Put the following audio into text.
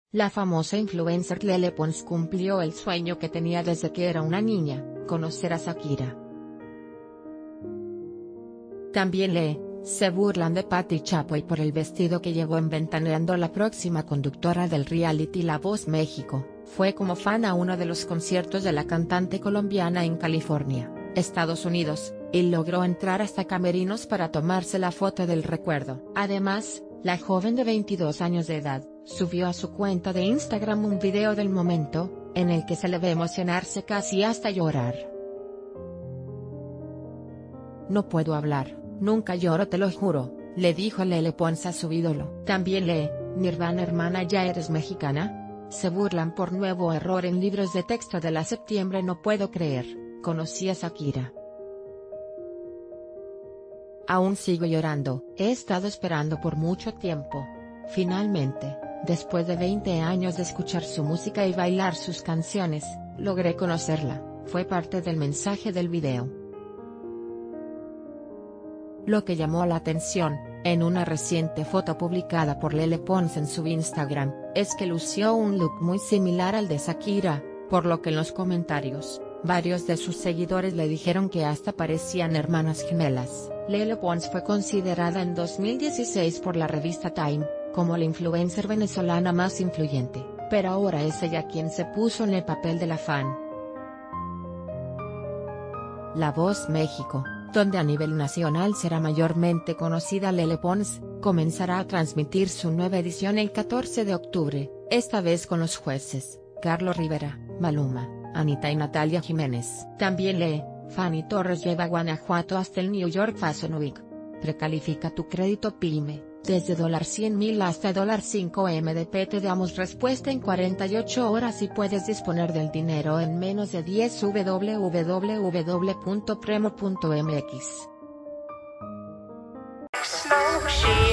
La famosa influencer Lele Pons cumplió el sueño que tenía desde que era una niña, conocer a Shakira. También se burlan de Pati Chapoy por el vestido que llevó en Ventaneando. La próxima conductora del reality La Voz México, fue como fan a uno de los conciertos de la cantante colombiana en California, Estados Unidos, y logró entrar hasta camerinos para tomarse la foto del recuerdo. Además, la joven de 22 años de edad, subió a su cuenta de Instagram un video del momento, en el que se le ve emocionarse casi hasta llorar. No puedo hablar, nunca lloro, te lo juro, le dijo Lele Pons a su ídolo. También Nirvana hermana, ¿ya eres mexicana? Se burlan por nuevo error en libros de texto de la septiembre. No puedo creer, conocí a Shakira. Aún sigo llorando, he estado esperando por mucho tiempo. Finalmente, después de 20 años de escuchar su música y bailar sus canciones, logré conocerla, fue parte del mensaje del video. Lo que llamó la atención, en una reciente foto publicada por Lele Pons en su Instagram, es que lució un look muy similar al de Shakira, por lo que en los comentarios, varios de sus seguidores le dijeron que hasta parecían hermanas gemelas. Lele Pons fue considerada en 2016 por la revista Time, como la influencer venezolana más influyente, pero ahora es ella quien se puso en el papel de la fan. La Voz México, donde a nivel nacional será mayormente conocida Lele Pons, comenzará a transmitir su nueva edición el 14 de octubre, esta vez con los jueces, Carlos Rivera, Maluma, Anita y Natalia Jiménez. También Fanny Torres lleva a Guanajuato hasta el New York Fashion Week. Precalifica tu crédito PYME, desde $100,000 hasta $5MDP. Te damos respuesta en 48 horas y puedes disponer del dinero en menos de 10. www.premo.mx